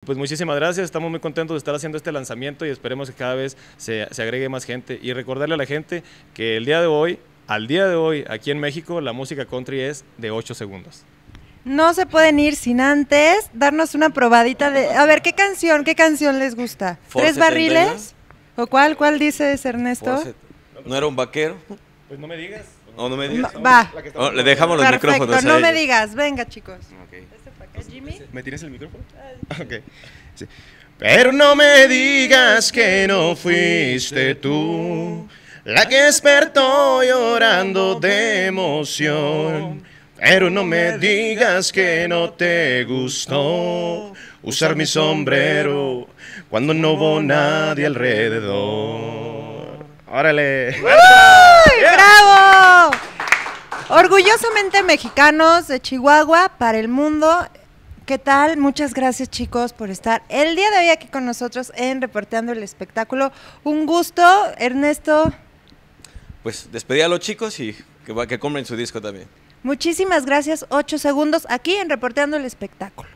Pues muchísimas gracias, estamos muy contentos de estar haciendo este lanzamiento y esperemos que cada vez se agregue más gente. Y recordarle a la gente que el día de hoy, al día de hoy, aquí en México, la música country es de 8 segundos. No se pueden ir sin antes darnos una probadita de... A ver, ¿qué canción les gusta? ¿Tres barriles? ¿O cuál dices, Ernesto? ¿No era un vaquero? Pues no me digas. No, no me digas. Va. Oh, le dejamos los Perfecto, micrófonos a no me ellos. digas. Venga, chicos. Okay. Jimmy. ¿Me tienes el micrófono? Ok. Sí. Pero no me digas que no fuiste tú la que despertó llorando de emoción. Pero no me digas que no te gustó usar mi sombrero cuando no hubo nadie alrededor. ¡Órale! ¡Uy, bravo! Orgullosamente mexicanos de Chihuahua para el mundo. ¿Qué tal? Muchas gracias, chicos, por estar el día de hoy aquí con nosotros en Reporteando el Espectáculo. Un gusto, Ernesto. Pues despedí a los chicos y que compren su disco también. Muchísimas gracias. 8 segundos aquí en Reporteando el Espectáculo.